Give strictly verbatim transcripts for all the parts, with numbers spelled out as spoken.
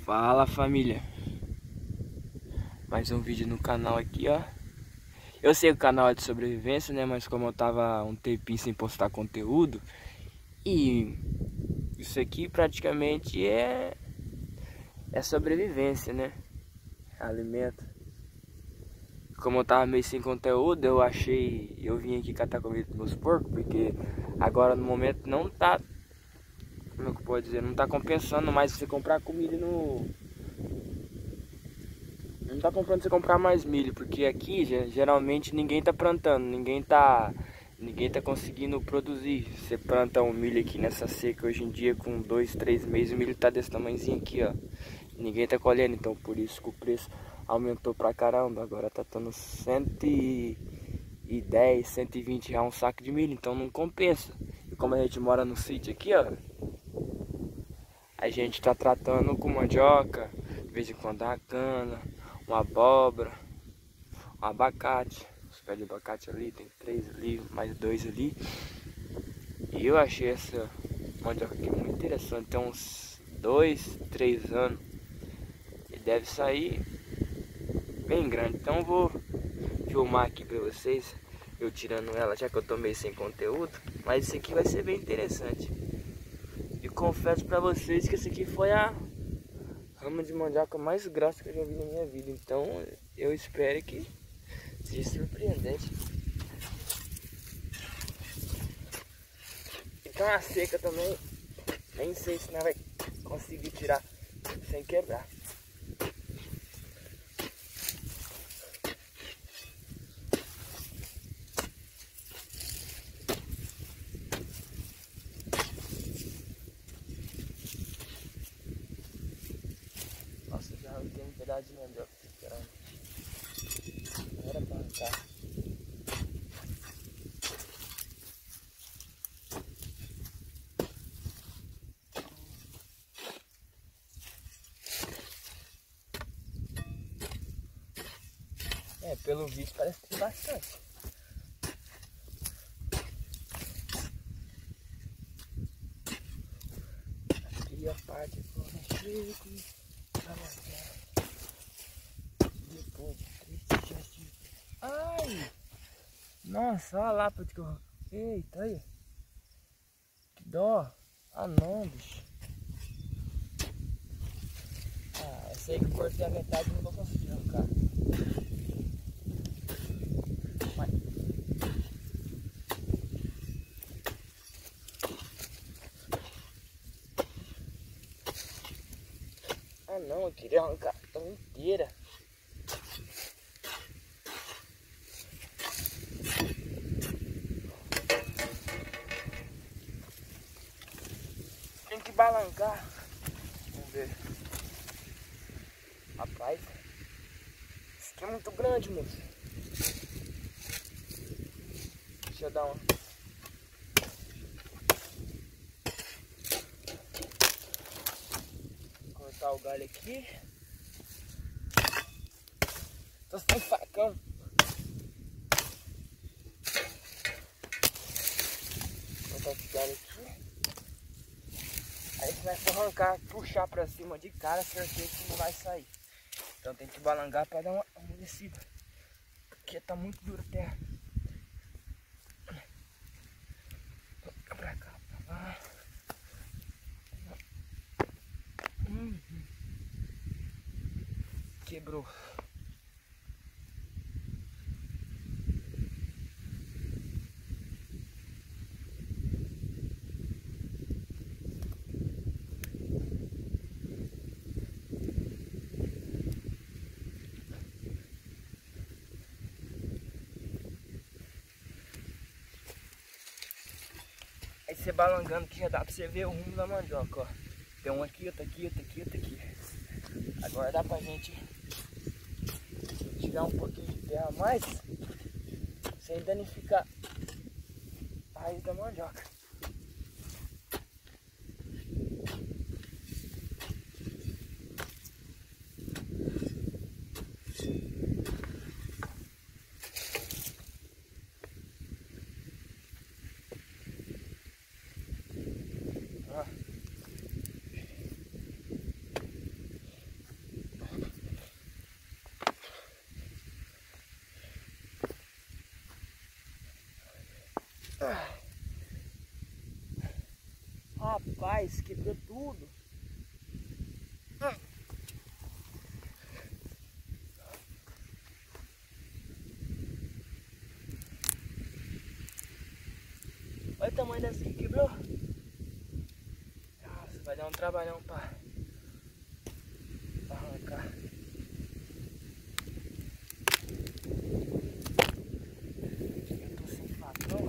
Fala, família, mais um vídeo no canal aqui, ó. Eu sei que o canal é de sobrevivência, né? Mas como eu tava um tempinho sem postar conteúdo, e isso aqui praticamente é é sobrevivência, né? Alimento. Como eu tava meio sem conteúdo, eu achei, eu vim aqui catar comida dos meus porcos, porque agora no momento não tá, como é que eu posso dizer, não tá compensando mais você comprar comida no Não tá comprando você comprar mais milho, porque aqui geralmente ninguém tá plantando, ninguém tá ninguém tá conseguindo produzir. Você planta um milho aqui nessa seca hoje em dia com dois, três meses, o milho tá desse tamanhozinho aqui, ó. Ninguém tá colhendo, então por isso que o preço aumentou pra caramba. Agora tá dando cento e dez, cento e vinte reais um saco de milho, então não compensa. E como a gente mora no sítio aqui, ó, a gente tá tratando com mandioca, de vez em quando a cana, uma abóbora, um abacate, os pés de abacate ali, tem três ali, mais dois ali. E eu achei essa mandioca aqui muito interessante, tem uns dois, três anos e deve sair bem grande. Então eu vou filmar aqui pra vocês, eu tirando ela, já que eu tô meio sem conteúdo, mas isso aqui vai ser bem interessante. E confesso pra vocês que esse aqui foi a rama de mandioca mais grossa que eu já vi na minha vida, então eu espero que seja surpreendente. Então a seca também, nem sei se nós vai conseguir tirar sem quebrar. Nossa, já arranquei um pedaço de mandioca, caramba. Não era pra arrancar. É, pelo visto parece que tem bastante. Aqui a parte que eu chego, depois triste já. Ai! Nossa, olha lá pra onde que eu... Eita, aí. Que dó. Ah não, bicho. Ah, eu sei que eu cortei a metade e não vou conseguir arrancar. Mas... Ah não, eu queria arrancar ela inteira. Tem que balançar. Vamos ver. Rapaz, isso aqui é muito grande, moço. Deixa eu dar uma. Cortar o galho aqui. Tô sem facão. Cortar esse galho aqui. Aí você vai arrancar, puxar pra cima de cara, certeza que não vai sair. Então tem que balangar para dar uma amolecida, porque tá muito dura a terra. Pra cá, pra lá. Hum. Quebrou. Aí você balangando que já dá pra você ver o rumo da mandioca, ó. Tem um aqui, outro aqui, outro aqui, outro aqui. Agora dá pra gente tirar um pouquinho de terra a mais, sem danificar a raiz da mandioca. Rapaz, quebrou tudo. Olha o tamanho dessa que quebrou. Nossa, vai dar um trabalhão pra, pra arrancar. Eu tô sem facão.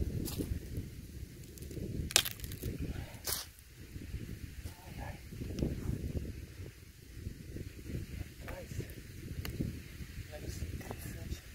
Ai, ai. Rapaz, olha isso, interessante.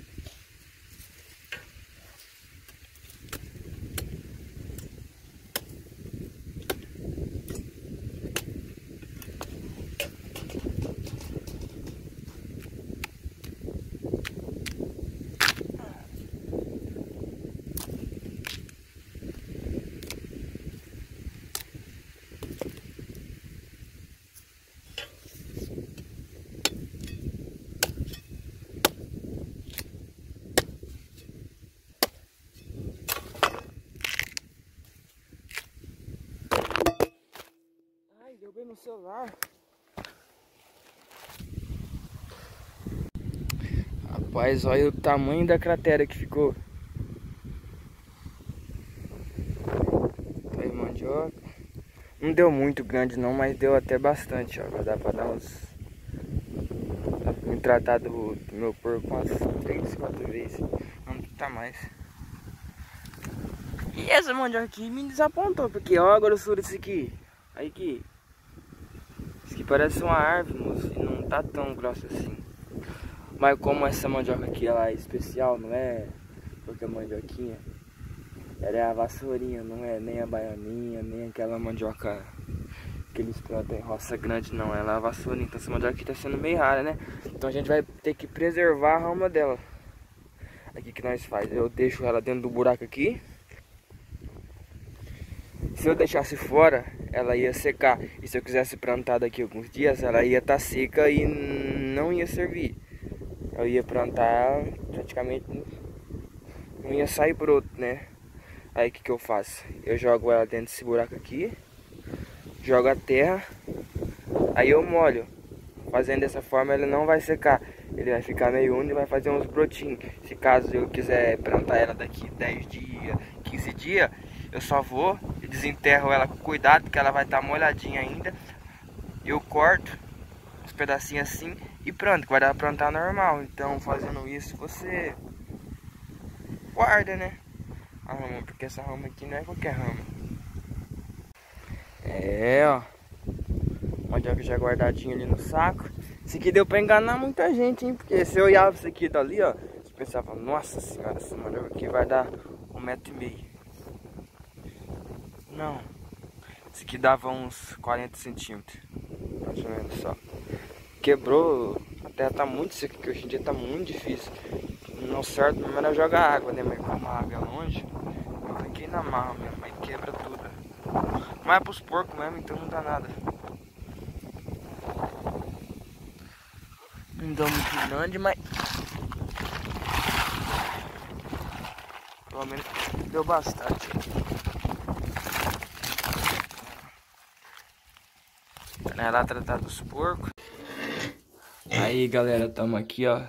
Deu bem no celular. Rapaz, olha o tamanho da cratera que ficou. Aí, mandioca. Não deu muito grande não, mas deu até bastante, ó. Dá pra dar uns... Dá pra me tratar do, do meu porco umas três, quatro vezes. Não tá mais. E essa mandioca aqui me desapontou, porque ó a grossura disso aqui. Aí aqui. Isso aqui parece uma árvore, moço, e não tá tão grossa assim. Mas como essa mandioca aqui ela é especial, não é qualquer mandioquinha. Ela é a vassourinha, não é nem a baianinha, nem aquela mandioca que eles plantam em roça grande, não. Ela é a vassourinha, então essa mandioca aqui tá sendo meio rara, né? Então a gente vai ter que preservar a rama dela. Aqui que nós faz, eu deixo ela dentro do buraco aqui. Se eu deixasse fora, ela ia secar. E se eu quisesse plantar daqui a alguns dias, ela ia estar seca e não ia servir. Eu ia plantar, praticamente não ia sair broto, né? Aí o que que eu faço? Eu jogo ela dentro desse buraco aqui, jogo a terra, aí eu molho. Fazendo dessa forma ele não vai secar. Ele vai ficar meio úmido e vai fazer uns brotinhos. Se caso eu quiser plantar ela daqui dez dias, quinze dias, eu só vou e desenterro ela com cuidado, porque ela vai estar molhadinha ainda. Eu corto uns pedacinhos assim e pronto, vai dar pra plantar normal. Então fazendo isso você guarda, né? A rama, porque essa rama aqui não é qualquer rama. É, ó. Mandioca já guardadinho ali no saco. Isso aqui deu pra enganar muita gente, hein? Porque se eu olhava isso aqui dali, ó, você pensava, nossa senhora, essa mandioca aqui vai dar um metro e meio. Não. Isso aqui dava uns quarenta centímetros. Mais ou menos só. Quebrou. A terra tá muito seca, que hoje em dia tá muito difícil. Não certo, mas era jogar água, né? Mas como a água é longe, eu fiquei na marra mesmo, mas quebra tudo. Mas é pros porcos mesmo, então não dá nada. Não deu muito grande, mas pelo menos deu bastante. Né, lá tratar dos porcos. Aí galera, tamo aqui, ó.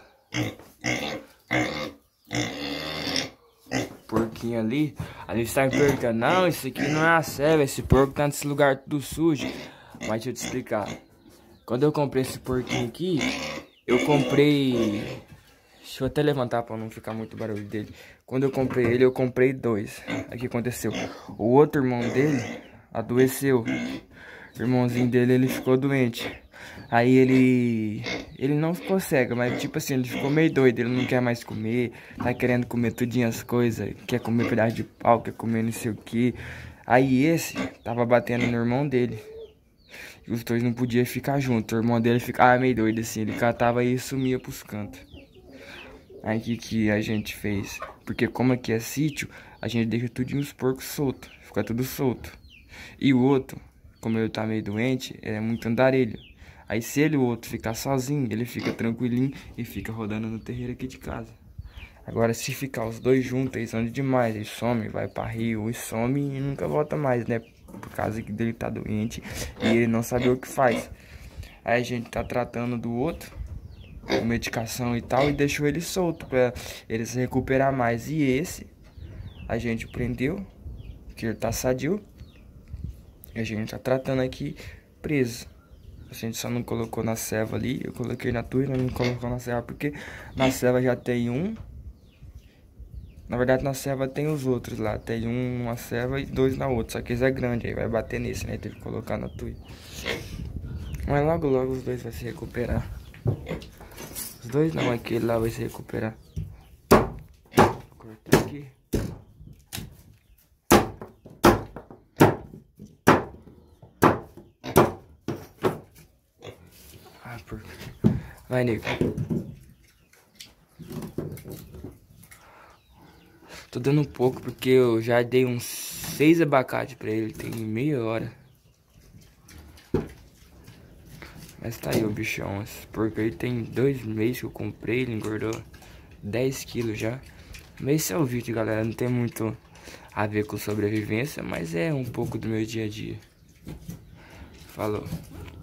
Porquinho ali. A gente tá me perguntando, não, isso aqui não é a ceva, esse porco tá nesse lugar tudo sujo. Mas deixa eu te explicar. Quando eu comprei esse porquinho aqui, eu comprei... Deixa eu até levantar pra não ficar muito barulho dele. Quando eu comprei ele, eu comprei dois. Aí o que aconteceu? O outro irmão dele adoeceu. O irmãozinho dele, ele ficou doente. Aí ele... Ele não ficou cego, mas tipo assim, ele ficou meio doido. Ele não quer mais comer, tá querendo comer tudinho as coisas. Quer comer pedaço de pau, quer comer não sei o que. Aí esse tava batendo no irmão dele. E os dois não podiam ficar juntos. O irmão dele ficava meio doido assim. Ele catava e sumia pros cantos. Aí o que, que a gente fez? Porque como aqui é sítio, a gente deixa tudinho os porcos soltos. Fica tudo solto. E o outro, como ele tá meio doente, ele é muito andarilho. Aí se ele o outro ficar sozinho, ele fica tranquilinho e fica rodando no terreiro aqui de casa. Agora se ficar os dois juntos, eles andam demais, eles somem, vai pra rio e some e nunca volta mais, né? Por causa que dele tá doente e ele não sabe o que faz. Aí a gente tá tratando do outro, com medicação e tal, e deixou ele solto pra ele se recuperar mais. E esse, a gente prendeu, que ele tá sadio, e a gente tá tratando aqui preso. A gente só não colocou na ceva ali, eu coloquei na tua e não colocou na ceva, porque na ceva já tem um. Na verdade na ceva tem os outros lá, tem um numa ceva e dois na outra, só que esse é grande, aí vai bater nesse, né, teve que colocar na tua. Mas logo logo os dois vai se recuperar. Os dois não, aquele lá vai se recuperar. Vou cortar aqui. Ah, por... Vai, nego. Tô dando um pouco porque eu já dei uns seis abacates pra ele, tem meia hora. Mas tá aí o bichão, porque ele tem dois meses que eu comprei, ele engordou dez quilos já. Mas esse é o vídeo, galera, não tem muito a ver com sobrevivência, mas é um pouco do meu dia a dia. Falou.